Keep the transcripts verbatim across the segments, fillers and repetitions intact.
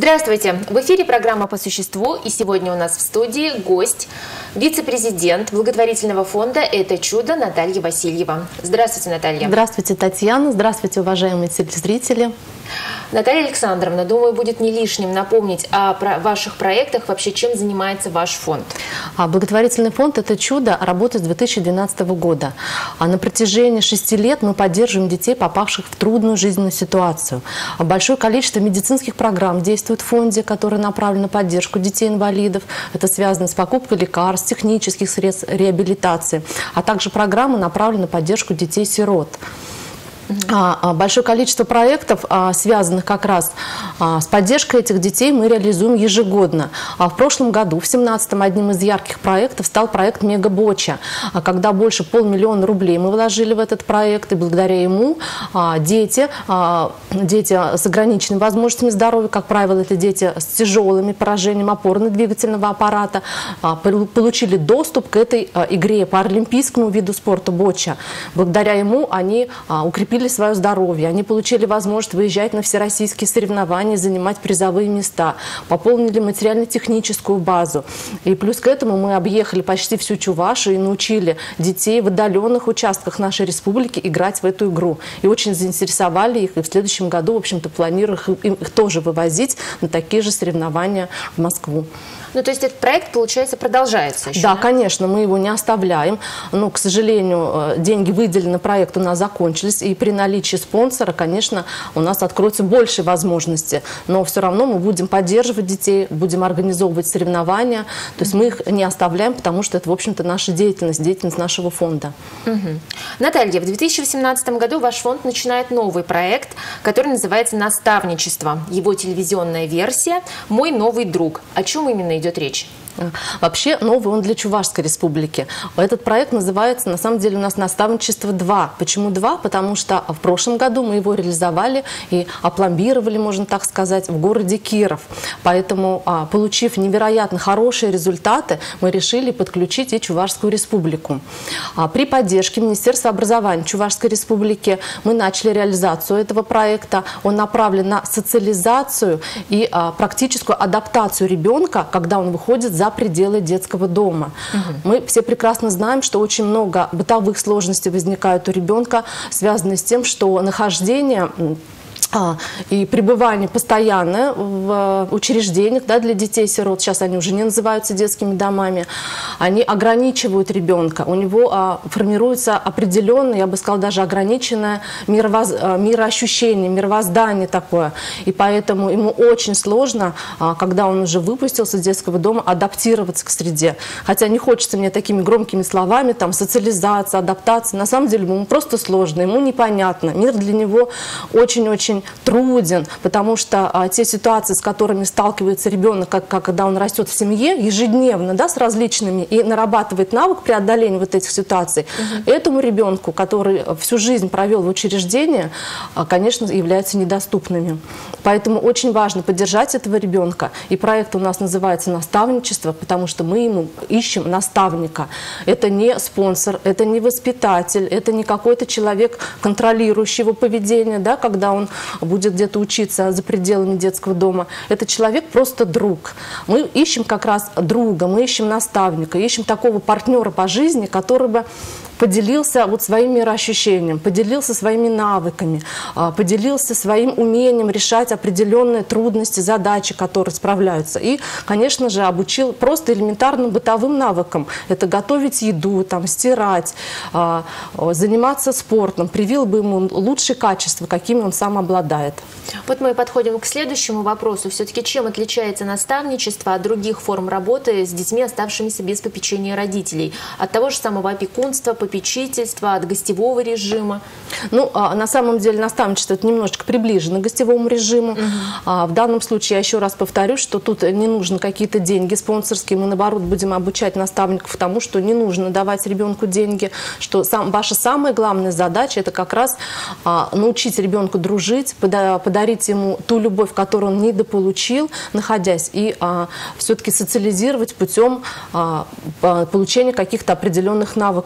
Здравствуйте! В эфире программа «По существу», и сегодня у нас в студии гость, вице-президент благотворительного фонда «Это чудо» Наталья Васильева. Здравствуйте, Наталья. Здравствуйте, Татьяна. Здравствуйте, уважаемые телезрители. Наталья Александровна, думаю, будет не лишним напомнить о ваших проектах, вообще чем занимается ваш фонд. Благотворительный фонд «Это чудо» работает с две тысячи двенадцатого года. А на протяжении шести лет мы поддерживаем детей, попавших в трудную жизненную ситуацию. Большое количество медицинских программ действует в фонде, которые направлены на поддержку детей-инвалидов. Это связано с покупкой лекарств, технических средств реабилитации, а также программы, направленные на поддержку детей-сирот. Большое количество проектов, связанных как раз с поддержкой этих детей, мы реализуем ежегодно. В прошлом году, в две тысячи семнадцатом, одним из ярких проектов стал проект «Мега-Боча», когда больше полмиллиона рублей мы вложили в этот проект, и благодаря ему дети, дети с ограниченными возможностями здоровья, как правило, это дети с тяжелыми поражениями опорно-двигательного аппарата, получили доступ к этой игре, по олимпийскому виду спорта «Боча». Благодаря ему они укрепили свое здоровье, они получили возможность выезжать на всероссийские соревнования, занимать призовые места, пополнили материально-техническую базу. И плюс к этому мы объехали почти всю Чувашию и научили детей в отдаленных участках нашей республики играть в эту игру. И очень заинтересовали их, и в следующем году, в общем-то, планируем их, их тоже вывозить на такие же соревнования в Москву. Ну, то есть этот проект, получается, продолжается еще? Да, да? конечно, мы его не оставляем. Но, к сожалению, деньги, выделенные на проект, у нас закончились. И при наличии спонсора, конечно, у нас откроются больше возможностей. Но все равно мы будем поддерживать детей, будем организовывать соревнования. То есть мы их не оставляем, потому что это, в общем-то, наша деятельность, деятельность нашего фонда. Угу. Наталья, в две тысячи восемнадцатом году ваш фонд начинает новый проект, который называется «Наставничество». Его телевизионная версия «Мой новый друг». О чем именно идет речь? Вообще новый он для Чувашской республики. Этот проект называется, на самом деле, у нас «Наставничество два». Почему два? Потому что в прошлом году мы его реализовали и опломбировали, можно так сказать, в городе Киров. Поэтому, получив невероятно хорошие результаты, мы решили подключить и Чувашскую республику. При поддержке Министерства образования Чувашской республики мы начали реализацию этого проекта. Он направлен на социализацию и практическую адаптацию ребенка, когда он выходит за пределы детского дома. Угу. Мы все прекрасно знаем, что очень много бытовых сложностей возникает у ребенка, связанных с тем, что нахождение А, и пребывание постоянное в учреждениях, да, для детей-сирот, сейчас они уже не называются детскими домами, они ограничивают ребенка. У него а, формируется определенное, я бы сказала, даже ограниченное мировоз... мироощущение, мировоздание такое. И поэтому ему очень сложно, а, когда он уже выпустился из детского дома, адаптироваться к среде. Хотя не хочется мне такими громкими словами, там, социализация, адаптация. На самом деле ему просто сложно, ему непонятно. Мир для него очень-очень труден, потому что а, те ситуации, с которыми сталкивается ребенок, как, как когда он растет в семье, ежедневно, да, с различными, и нарабатывает навык преодоления вот этих ситуаций, угу. этому ребенку, который всю жизнь провел в учреждении, а, конечно, являются недоступными. Поэтому очень важно поддержать этого ребенка. И проект у нас называется «Наставничество», потому что мы ему ищем наставника. Это не спонсор, это не воспитатель, это не какой-то человек, контролирующий его поведение, да, когда он будет где-то учиться за пределами детского дома. Это человек просто друг. Мы ищем как раз друга, мы ищем наставника, ищем такого партнера по жизни, который бы поделился вот своим мироощущением, поделился своими навыками, поделился своим умением решать определенные трудности, задачи, которые справляются. И, конечно же, обучил просто элементарным бытовым навыкам. Это готовить еду, там, стирать, заниматься спортом, привил бы ему лучшие качества, какими он сам обладает. Вот мы подходим к следующему вопросу. Все-таки чем отличается наставничество от других форм работы с детьми, оставшимися без попечения родителей? От того же самого опекунства, попечительства, от гостевого режима? Ну, на самом деле наставничество это немножечко приближено к гостевому режиму. Угу. В данном случае я еще раз повторюсь, что тут не нужны какие-то деньги спонсорские. Мы, наоборот, будем обучать наставников тому, что не нужно давать ребенку деньги, что сам, ваша самая главная задача это как раз научить ребенку дружить, подарить ему ту любовь, которую он недополучил, находясь, и все-таки социализировать путем получения каких-то определенных навыков в быту,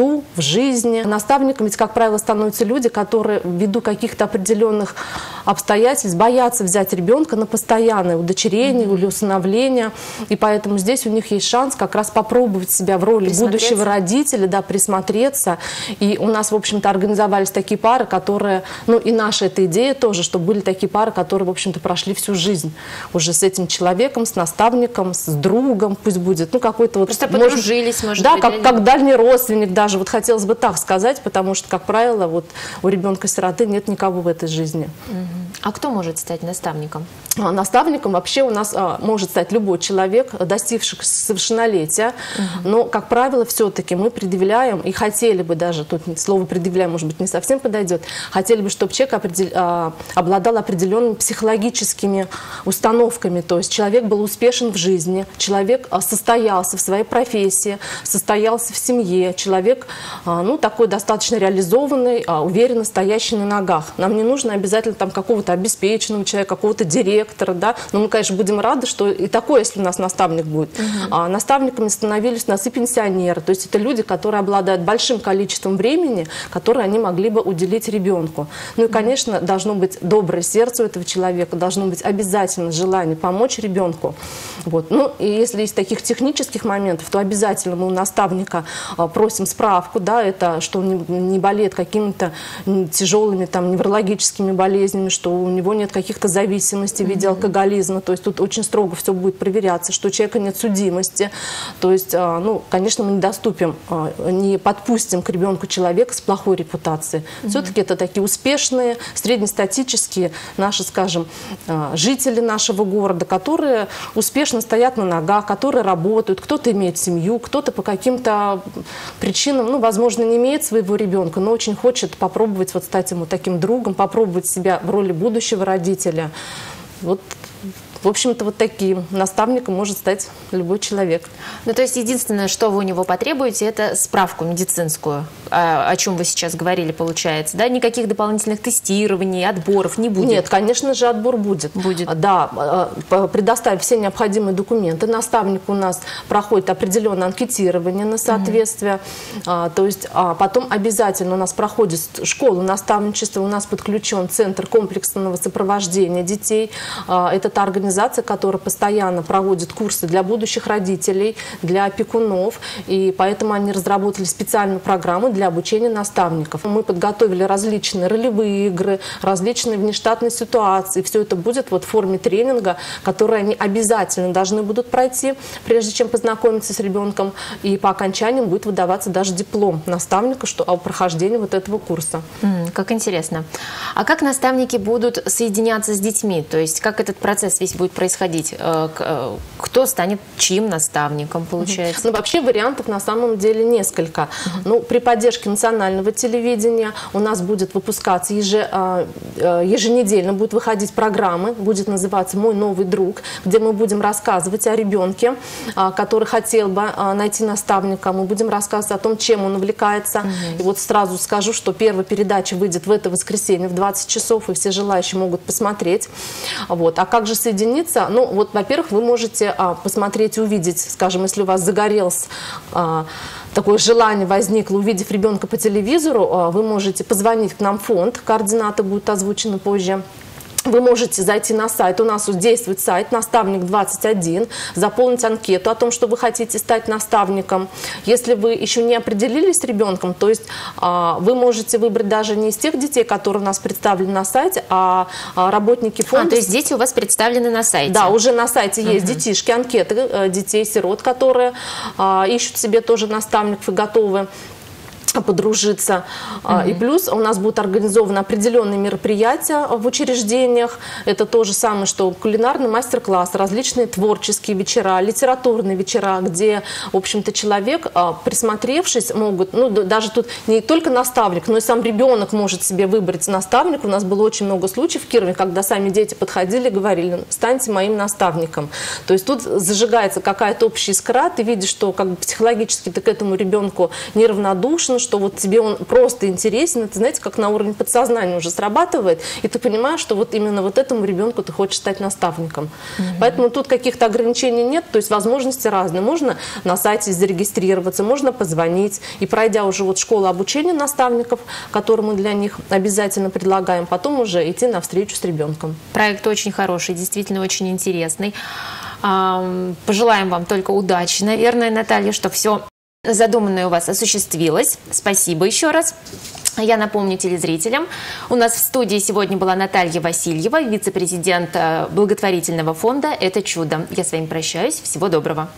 быту, в жизни. Наставником ведь, как правило, становятся люди, которые ввиду каких-то определенных обстоятельств боятся взять ребенка на постоянное удочерение или усыновление. И поэтому здесь у них есть шанс как раз попробовать себя в роли будущего родителя, да, присмотреться. И у нас, в общем-то, организовались такие пары, которые, ну и наша эта идея тоже, что были такие пары, которые, в общем-то, прошли всю жизнь уже с этим человеком, с наставником, с другом, пусть будет, ну какой-то вот... Просто подружились, может да, быть. Да, как, как дальний родственник даже, вот хотелось бы так сказать, потому что, как правило, вот у ребенка-сироты нет никого в этой жизни. А кто может стать наставником? Наставником вообще у нас а, может стать любой человек, достигший совершеннолетия, угу. но, как правило, все-таки мы предъявляем, и хотели бы даже, тут слово «предъявляем», может быть, не совсем подойдет, хотели бы, чтобы человек определ, а, обладал определенными психологическими установками, то есть человек был успешен в жизни, человек а, состоялся в своей профессии, состоялся в семье, человек, а, ну, такой достаточно реализованный, а, уверенно стоящий на ногах. Нам не нужно обязательно там какого-то обеспеченного человека, какого-то директора, да, но мы, конечно, будем рады, что и такое, если у нас наставник будет. Uh-huh. а, наставниками становились у нас и пенсионеры, то есть это люди, которые обладают большим количеством времени, которое они могли бы уделить ребенку. Ну и, конечно, должно быть доброе сердце у этого человека, должно быть обязательно желание помочь ребенку. Вот. Ну и если из таких технических моментов, то обязательно мы у наставника а, просим справку, да, это что он не, не болеет какими-то тяжелыми там неврологическими болезнями, что у него нет каких-то зависимостей в виде алкоголизма, то есть тут очень строго все будет проверяться, что у человека нет судимости, то есть, ну, конечно, мы не доступим, не подпустим к ребенку человека с плохой репутацией. Mm-hmm. Все-таки это такие успешные, среднестатические наши, скажем, жители нашего города, которые успешно стоят на ногах, которые работают, кто-то имеет семью, кто-то по каким-то причинам, ну, возможно, не имеет своего ребенка, но очень хочет попробовать вот стать ему таким другом, попробовать себя в роли будущего родителя. Вот, в общем-то, вот таким наставником может стать любой человек. Ну, то есть единственное, что вы у него потребуете, это справку медицинскую, о, о чем вы сейчас говорили, получается, да? Никаких дополнительных тестирований, отборов не будет? Нет, конечно же, отбор будет. Будет. Да, предоставив все необходимые документы, наставник у нас проходит определенное анкетирование на соответствие, угу. то есть потом обязательно у нас проходит школу наставничества, у нас подключен Центр комплексного сопровождения детей, это та организация, Организация, которая постоянно проводит курсы для будущих родителей, для опекунов, и поэтому они разработали специальную программу для обучения наставников. Мы подготовили различные ролевые игры, различные внештатные ситуации. Все это будет вот в форме тренинга, который они обязательно должны будут пройти, прежде чем познакомиться с ребенком. И по окончанию будет выдаваться даже диплом наставника, что о прохождении вот этого курса. Mm, как интересно. А как наставники будут соединяться с детьми? То есть как этот процесс весь будет происходить? Кто станет чьим наставником, получается? Ну, вообще вариантов на самом деле несколько. Uh-huh. Ну, при поддержке национального телевидения у нас будет выпускаться еженедельно, будет выходить программы, будет называться «Мой новый друг», где мы будем рассказывать о ребенке, который хотел бы найти наставника. Мы будем рассказывать о том, чем он увлекается. Uh-huh. И вот сразу скажу, что первая передача выйдет в это воскресенье в двадцать часов, и все желающие могут посмотреть. Вот. А как же соединиться? Ну, вот, во-первых, вы можете а, посмотреть и увидеть, скажем, если у вас загорелось а, такое желание возникло, увидев ребенка по телевизору, а, вы можете позвонить к нам в фонд, координаты будут озвучены позже. Вы можете зайти на сайт, у нас действует сайт «Наставник двадцать один», заполнить анкету о том, что вы хотите стать наставником. Если вы еще не определились с ребенком, то есть а, вы можете выбрать даже не из тех детей, которые у нас представлены на сайте, а, а работники фонда. А, то есть дети у вас представлены на сайте? Да, уже на сайте есть uh-huh. детишки, анкеты детей-сирот, которые а, ищут себе тоже наставников и готовы подружиться. Mm-hmm. И плюс у нас будут организованы определенные мероприятия в учреждениях. Это то же самое, что кулинарный мастер-класс, различные творческие вечера, литературные вечера, где, в общем-то, человек, присмотревшись, могут, ну, даже тут не только наставник, но и сам ребенок может себе выбрать наставника. У нас было очень много случаев в Кирове, когда сами дети подходили и говорили: станьте моим наставником. То есть тут зажигается какая-то общая искра, ты видишь, что как бы психологически ты к этому ребенку неравнодушен, что вот тебе он просто интересен, это, знаете, как на уровне подсознания уже срабатывает, и ты понимаешь, что вот именно вот этому ребенку ты хочешь стать наставником. Mm-hmm. Поэтому тут каких-то ограничений нет, то есть возможности разные. Можно на сайте зарегистрироваться, можно позвонить, и пройдя уже вот школу обучения наставников, которую мы для них обязательно предлагаем, потом уже идти на встречу с ребенком. Проект очень хороший, действительно очень интересный. Пожелаем вам только удачи, наверное, Наталья, что все задуманное у вас осуществилось. Спасибо еще раз. Я напомню телезрителям, у нас в студии сегодня была Наталья Васильева, вице-президент благотворительного фонда «Это чудо». Я с вами прощаюсь. Всего доброго.